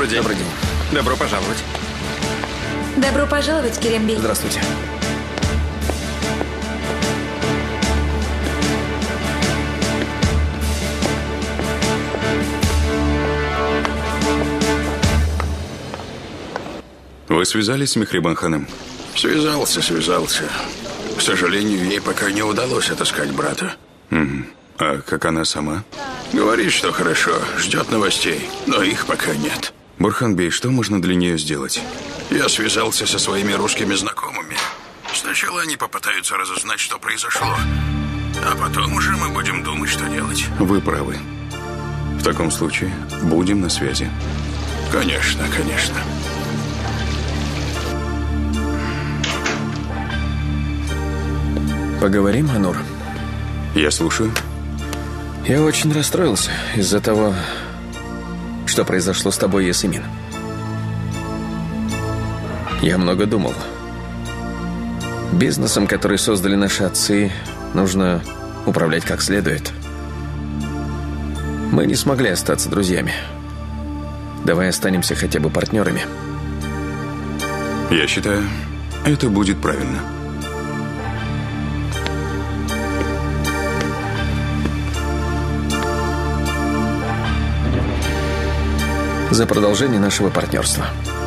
день. Добрый день. Добро пожаловать. Добро пожаловать, Керембей. Здравствуйте. Вы связались с Мехрибан ханым? Связался. К сожалению, ей пока не удалось отыскать брата. А как она сама? Говорит, что хорошо, ждет новостей, но их пока нет. Бурханбей, что можно для нее сделать? Я связался со своими русскими знакомыми. Сначала они попытаются разузнать, что произошло. А потом уже мы будем думать, что делать. Вы правы. В таком случае будем на связи. Конечно. Поговорим, Анур? Я слушаю. Я очень расстроился из-за того, что произошло с тобой и Ясемин. Я много думал. Бизнесом, который создали наши отцы, нужно управлять как следует. Мы не смогли остаться друзьями. Давай останемся хотя бы партнерами. Я считаю, это будет правильно. За продолжение нашего партнерства.